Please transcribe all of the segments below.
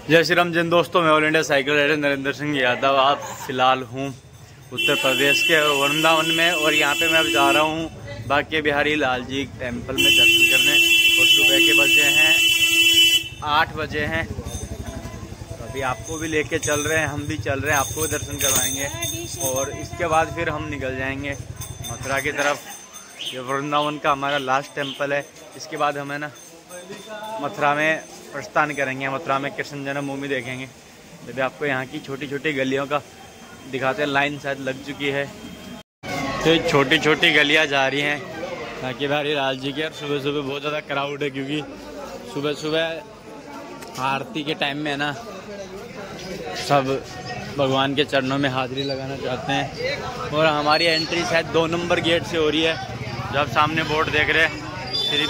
जय श्री राम जिन दोस्तों, मैं all India cycle rider Narendra Singh Yadav. आप फिलहाल हूँ उत्तर प्रदेश के वृंदावन में और यहाँ पे मैं अब जा रहा हूँ बांके बिहारी लाल जी टेम्पल में दर्शन करने। और सुबह के बजे हैं 8 बजे हैं। तो अभी आपको भी लेके चल रहे हैं, हम भी चल रहे हैं, आपको भी दर्शन करवाएंगे और इसके बाद फिर हम निकल जाएंगे मथुरा की तरफ। ये वृंदावन का हमारा लास्ट टेम्पल है। इसके बाद हमें ना मथुरा में प्रस्थान करेंगे। मथुरा में कृष्ण जन्मभूमि देखेंगे। जब आपको यहाँ की छोटी छोटी गलियों का दिखाते हैं, लाइन शायद लग चुकी है तो छोटी छोटी गलियाँ जा रही हैं बांके बिहारी लाल जी की। और सुबह सुबह बहुत ज़्यादा क्राउड है क्योंकि सुबह सुबह आरती के टाइम में है ना, सब भगवान के चरणों में हाजिरी लगाना चाहते हैं। और हमारी एंट्री शायद 2 नंबर गेट से हो रही है। जो आप सामने बोर्ड देख रहे हैं, श्री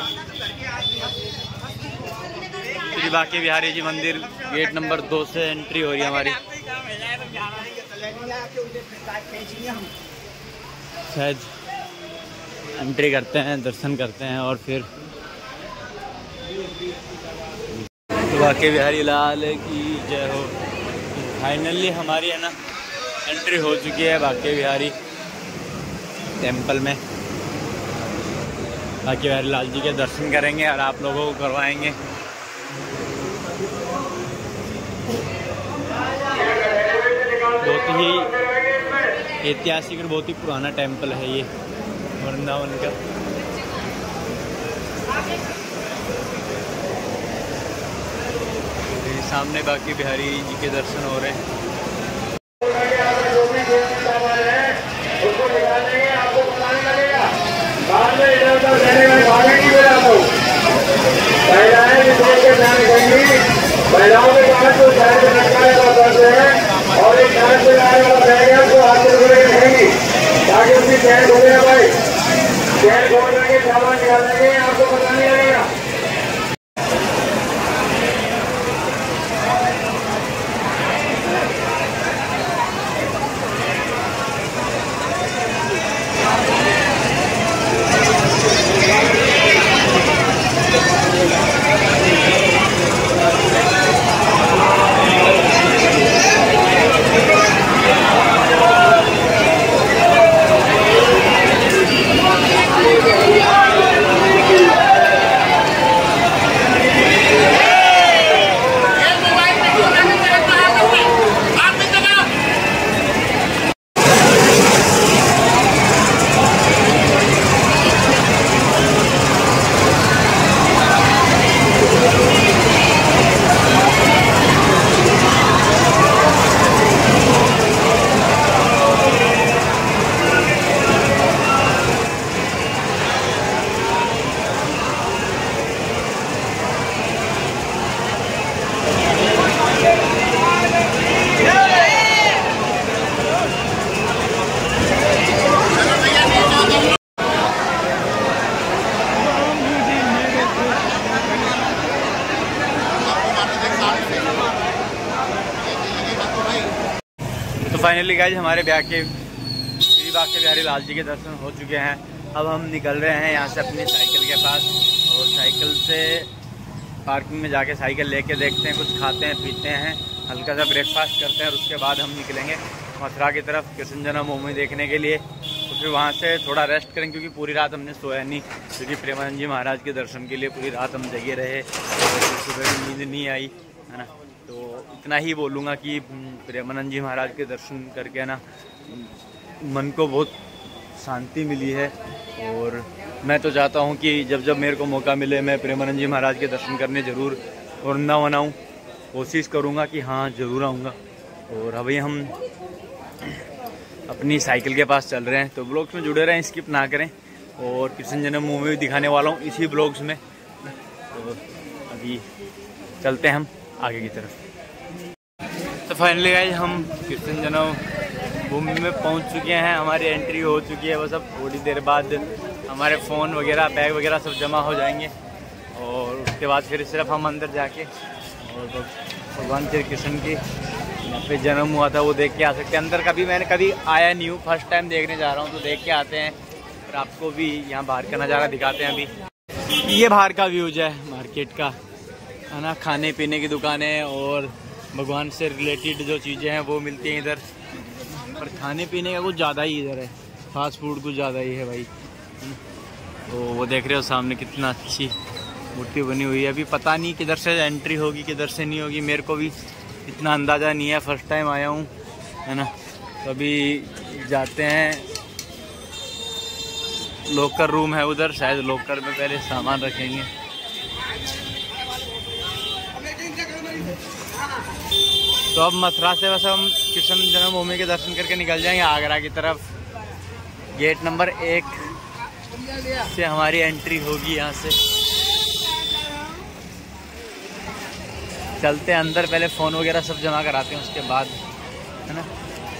बांके बिहारी जी मंदिर, गेट नंबर 2 से एंट्री हो रही है हमारी। शायद एंट्री करते हैं, दर्शन करते हैं और फिर बांके बिहारी लाल की जय हो। फाइनली हमारी है ना एंट्री हो चुकी है बांके बिहारी टेम्पल में। बांके बिहारी लाल जी के दर्शन करेंगे और आप लोगों को करवाएंगे। बहुत ही ऐतिहासिक और बहुत ही पुराना टेम्पल है ये वृंदावन का। सामने बांके बिहारी जी के दर्शन हो रहे हैं। और एक डांस लगाने वाला बैग है, तो हाथ में रखेंगे ताकि उसकी चैन खोलेगा भाई। चैन खोल करके सामान निकाल लेंगे, आपको पता नहीं लगेगा। तो फाइनली गाइस हमारे श्री बांके बिहारी लाल जी के दर्शन हो चुके हैं। अब हम निकल रहे हैं यहाँ से अपनी साइकिल के पास और साइकिल से पार्किंग में जाके साइकिल लेके देखते हैं, कुछ खाते हैं पीते हैं, हल्का सा ब्रेकफास्ट करते हैं और उसके बाद हम निकलेंगे मथुरा की तरफ कृष्ण जन्मभूमि देखने के लिए। तो फिर वहाँ से थोड़ा रेस्ट करेंगे क्योंकि पूरी रात हमने सोया नहीं, क्योंकि प्रेमानंद जी महाराज के दर्शन के लिए पूरी रात हम जगे रहे और सुबह नींद नहीं आई है ना। तो इतना ही बोलूँगा कि प्रेमानंद जी महाराज के दर्शन करके ना मन को बहुत शांति मिली है। और मैं तो चाहता हूँ कि जब जब मेरे को मौका मिले मैं प्रेमानंद जी महाराज के दर्शन करने ज़रूर वृंदावन आऊँ। कोशिश करूँगा कि हाँ ज़रूर आऊँगा। और अभी हम अपनी साइकिल के पास चल रहे हैं, तो ब्लॉग्स में जुड़े रहें, स्किप ना करें। और कृष्ण जन्मभूमि दिखाने वाला हूँ इसी ब्लॉग्स में। तो अभी चलते हैं हम आगे की तरफ। तो फाइनली गाइस हम कृष्ण जन्मभूमि में पहुंच चुके हैं। हमारी एंट्री हो चुकी है। बस अब थोड़ी देर बाद हमारे फ़ोन वगैरह बैग वगैरह सब जमा हो जाएंगे और उसके बाद फिर सिर्फ हम अंदर जाके और भगवान श्री कृष्ण की यहाँ पे जन्म हुआ था वो देख के आ सकते हैं। अंदर मैंने कभी आया नहीं हूँ, फर्स्ट टाइम देखने जा रहा हूँ, तो देख के आते हैं और आपको भी यहाँ बाहर का नज़ारा दिखाते हैं। अभी ये बाहर का व्यूज है मार्केट का, है ना, खाने पीने की दुकानें और भगवान से रिलेटेड जो चीज़ें हैं वो मिलती हैं इधर। पर खाने पीने का कुछ ज़्यादा ही इधर है, फास्ट फूड कुछ ज़्यादा ही है भाई। तो वो देख रहे हो सामने कितना अच्छी मूर्ति बनी हुई है। अभी पता नहीं किधर से एंट्री होगी किधर से नहीं होगी, मेरे को भी इतना अंदाज़ा नहीं है, फर्स्ट टाइम आया हूँ, है ना। तो अभी जाते हैं, लॉकर रूम है उधर, शायद लॉकर में पहले सामान रखेंगे। तो अब मथुरा से बस हम कृष्ण जन्मभूमि के दर्शन करके निकल जाएंगे आगरा की तरफ। गेट नंबर 1 से हमारी एंट्री होगी यहाँ से। चलते हैं अंदर, पहले फ़ोन वगैरह सब जमा कराते हैं उसके बाद, है ना।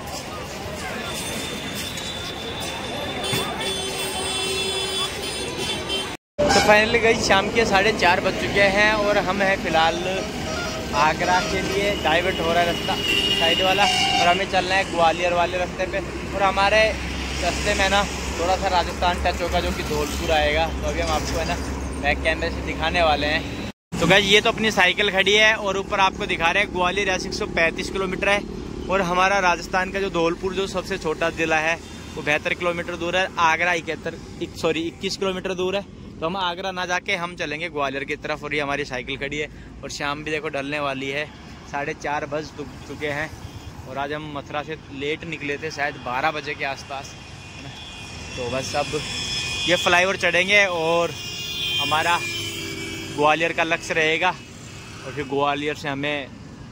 तो फाइनली गई शाम के 4:30 बज चुके हैं और हम हैं फ़िलहाल आगरा के लिए। डाइवर्ट हो रहा है रास्ता साइड वाला और हमें चलना है ग्वालियर वाले रास्ते पे। और हमारे रास्ते में ना थोड़ा सा राजस्थान टच होगा जो कि धौलपुर आएगा। तो अभी हम आपको है ना बैक कैमरे से दिखाने वाले हैं। तो गाइस ये तो अपनी साइकिल खड़ी है और ऊपर आपको दिखा रहे हैं ग्वालियर 135 किलोमीटर है। और हमारा राजस्थान का जो धौलपुर जो सबसे छोटा ज़िला है वो 72 किलोमीटर दूर है। आगरा 21 किलोमीटर दूर है। तो हम आगरा ना जाके हम चलेंगे ग्वालियर की तरफ। और ये हमारी साइकिल खड़ी है और शाम भी देखो ढलने वाली है, 4:30 बज चुके हैं। और आज हम मथुरा से लेट निकले थे, शायद 12 बजे के आसपास, है ना। तो बस अब ये फ्लाईओवर चढ़ेंगे और हमारा ग्वालियर का लक्ष्य रहेगा। और फिर ग्वालियर से हमें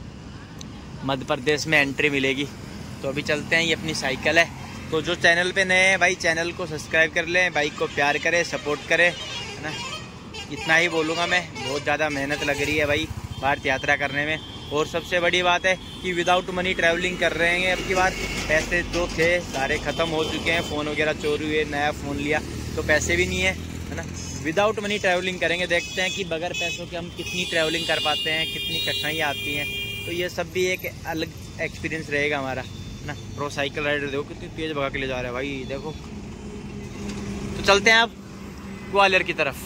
मध्य प्रदेश में एंट्री मिलेगी। तो अभी चलते हैं, ये अपनी साइकिल है। तो जो चैनल पे नए हैं भाई चैनल को सब्सक्राइब कर लें, बाइक को प्यार करें, सपोर्ट करें, है ना। इतना ही बोलूँगा मैं, बहुत ज़्यादा मेहनत लग रही है भाई भारत यात्रा करने में। और सबसे बड़ी बात है कि विदाउट मनी ट्रैवलिंग कर रहे हैं। अब की बार पैसे जो थे सारे ख़त्म हो चुके हैं, फ़ोन वगैरह चोरी हुए, नया फ़ोन लिया तो पैसे भी नहीं है ना। विदाउट मनी ट्रैवलिंग करेंगे, देखते हैं कि बगैर पैसों के हम कितनी ट्रैवलिंग कर पाते हैं, कितनी कठिनाइयाँ आती हैं। तो ये सब भी एक अलग एक्सपीरियंस रहेगा हमारा ना। प्रो साइकिल राइडर देखो कितनी तेज़ भगा के ले जा रहा है भाई, देखो। तो चलते हैं अब ग्वालियर की तरफ।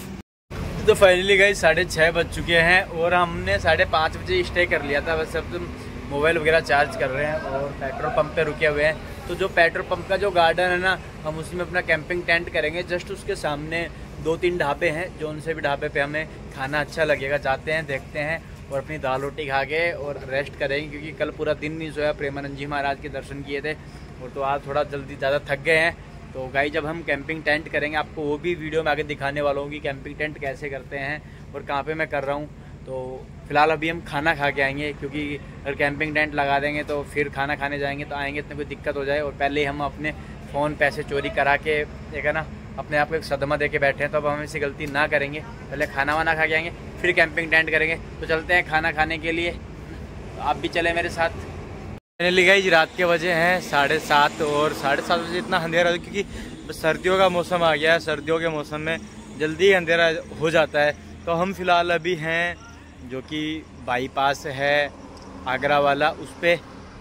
तो फाइनली गई 6:30 बज चुके हैं और हमने 5:30 बजे स्टे कर लिया था। बस अब मोबाइल वगैरह चार्ज कर रहे हैं और पेट्रोल पंप पे रुके हुए हैं। तो जो पेट्रोल पंप का जो गार्डन है ना, हम उसमें अपना कैंपिंग टेंट करेंगे। जस्ट उसके सामने 2-3 ढाबे हैं, जो उनसे भी ढाबे पे हमें खाना अच्छा लगेगा। जाते हैं, देखते हैं और अपनी दाल रोटी खा के और रेस्ट करेंगे, क्योंकि कल पूरा दिन नहीं सोया, प्रेमानंद जी महाराज के दर्शन किए थे। और तो आज थोड़ा जल्दी ज़्यादा थक गए हैं। तो गाई जब हम कैंपिंग टेंट करेंगे आपको वो भी वीडियो में आगे दिखाने वाला हूँ कि कैंपिंग टेंट कैसे करते हैं और कहाँ पे मैं कर रहा हूँ। तो फिलहाल अभी हम खाना खा के आएंगे, क्योंकि अगर कैंपिंग टेंट लगा देंगे तो फिर खाना खाने जाएंगे तो आएंगे इतनी कोई दिक्कत हो जाए। और पहले ही हम अपने फ़ोन पैसे चोरी करा के एक है ना अपने आप को एक सदमा दे के बैठे हैं। तो अब हम ऐसी गलती ना करेंगे, पहले खाना वाना खा के आएंगे फिर कैंपिंग टेंट करेंगे। तो चलते हैं खाना खाने के लिए, तो आप भी चले मेरे साथ। फाइनली गाइस रात के बजे हैं 7:30 और 7:30 बजे इतना अंधेरा है क्योंकि सर्दियों का मौसम आ गया है। सर्दियों के मौसम में जल्दी ही अंधेरा हो जाता है। तो हम फिलहाल अभी हैं जो कि बाईपास है आगरा वाला, उस पर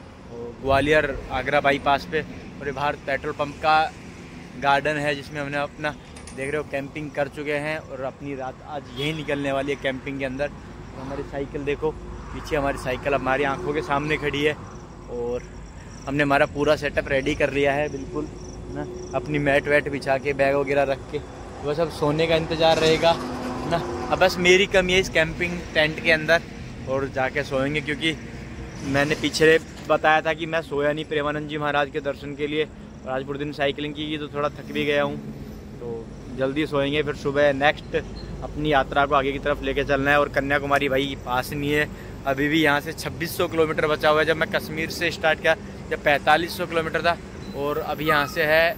ग्वालियर आगरा बाईपास पे। और ये बाहर पेट्रोल पंप का गार्डन है जिसमें हमने अपना देख रहे हो कैंपिंग कर चुके हैं और अपनी रात आज यहीं निकलने वाली है कैंपिंग के अंदर। तो हमारी साइकिल देखो पीछे, हमारी साइकिल हमारी आंखों के सामने खड़ी है और हमने हमारा पूरा सेटअप रेडी कर लिया है बिल्कुल ना। अपनी मैट वैट बिछा के बैग वगैरह रख के बस अब सोने का इंतज़ार रहेगा ना। अब बस मेरी कमी है इस कैंपिंग टेंट के अंदर और जाके सोएंगे, क्योंकि मैंने पीछे बताया था कि मैं सोया नहीं प्रेमानंद जी महाराज के दर्शन के लिए। और आज पूरे दिन साइकिलिंग की तो थोड़ा थक भी गया हूँ, तो जल्दी सोएंगे। फिर सुबह नेक्स्ट अपनी यात्रा को आगे की तरफ लेके चलना है। और कन्याकुमारी भाई पास नहीं है, अभी भी यहाँ से 2600 किलोमीटर बचा हुआ है। जब मैं कश्मीर से स्टार्ट किया जब 4500 किलोमीटर था और अभी यहाँ से है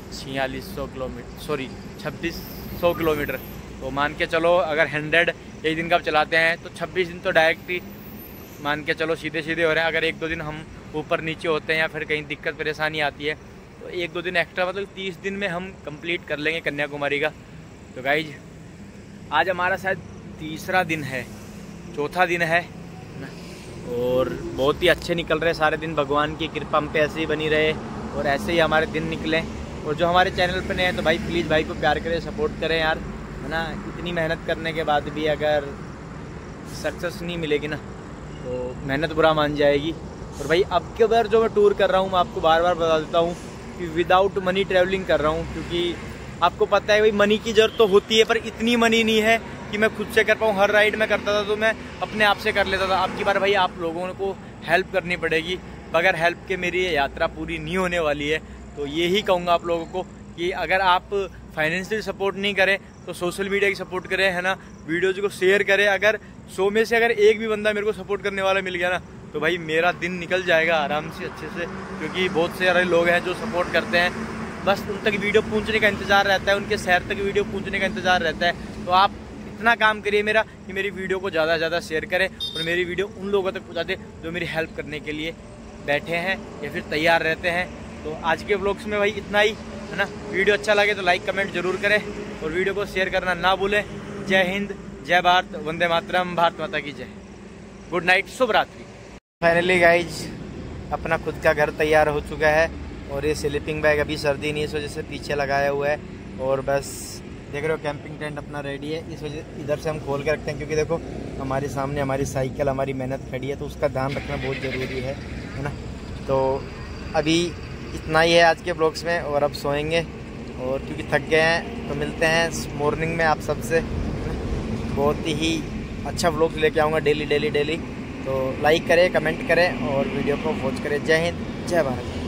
2600 किलोमीटर। तो मान के चलो अगर 100 एक दिन का चलाते हैं तो 26 दिन तो डायरेक्ट ही मान के चलो सीधे सीधे हो रहे हैं। अगर 1-2 दिन हम ऊपर नीचे होते हैं या फिर कहीं दिक्कत परेशानी आती है तो 1-2 दिन एक्स्ट्रा, मतलब 30 दिन में हम कंप्लीट कर लेंगे कन्याकुमारी का। तो गाइज आज हमारा शायद तीसरा दिन है, चौथा दिन है और बहुत ही अच्छे निकल रहे सारे दिन। भगवान की कृपा हम पे ऐसे ही बनी रहे और ऐसे ही हमारे दिन निकले। और जो हमारे चैनल पर नए हैं तो भाई प्लीज़ भाई को प्यार करें, सपोर्ट करें यार, है ना। इतनी मेहनत करने के बाद भी अगर सक्सेस नहीं मिलेगी ना तो मेहनत बुरा मान जाएगी। और भाई अब के बार जो मैं टूर कर रहा हूँ मैं आपको बार बार बता देता हूँ कि विदाउट मनी ट्रैवलिंग कर रहा हूँ, क्योंकि आपको पता है भाई मनी की जरूरत तो होती है पर इतनी मनी नहीं है कि मैं खुद से कर पाऊँ। हर राइड में करता था तो मैं अपने आप से कर लेता था, अब की बार भाई आप लोगों को हेल्प करनी पड़ेगी। बगैर हेल्प के मेरी ये यात्रा पूरी नहीं होने वाली है। तो यही कहूँगा आप लोगों को कि अगर आप फाइनेंशियल सपोर्ट नहीं करें तो सोशल मीडिया की सपोर्ट करें, है ना, वीडियोज़ को शेयर करें। अगर 100 में से अगर एक भी बंदा मेरे को सपोर्ट करने वाला मिल गया ना तो भाई मेरा दिन निकल जाएगा आराम से अच्छे से, क्योंकि बहुत से सारे लोग हैं जो सपोर्ट करते हैं, बस उन तक वीडियो पहुंचने का इंतज़ार रहता है, उनके शहर तक वीडियो पहुंचने का इंतज़ार रहता है। तो आप इतना काम करिए मेरा कि मेरी वीडियो को ज़्यादा से ज़्यादा शेयर करें और मेरी वीडियो उन लोगों तक पहुँचा दें जो मेरी हेल्प करने के लिए बैठे हैं या फिर तैयार रहते हैं। तो आज के व्लॉग्स में भाई इतना ही, है ना। वीडियो अच्छा लगे तो लाइक कमेंट जरूर करें और वीडियो को शेयर करना ना भूलें। जय हिंद, जय भारत, वंदे मातरम, भारत माता की जय। गुड नाइट, शुभ रात्रि। फाइनली गाइज अपना खुद का घर तैयार हो चुका है और ये स्लीपिंग बैग अभी सर्दी नहीं इस वजह से पीछे लगाया हुआ है और बस देख रहे हो कैंपिंग टेंट अपना रेडी है। इस वजह इधर से हम खोल के रखते हैं क्योंकि देखो हमारे सामने हमारी साइकिल, हमारी मेहनत खड़ी है तो उसका ध्यान रखना बहुत ज़रूरी है ना। तो अभी इतना ही है आज के ब्लॉग्स में और अब सोएंगे और क्योंकि थक गए हैं। तो मिलते हैं मॉर्निंग में आप सबसे, बहुत ही अच्छा ब्लॉग लेके आऊँगा डेली। तो लाइक करें, कमेंट करें और वीडियो को वॉच करें। जय हिंद, जय भारत।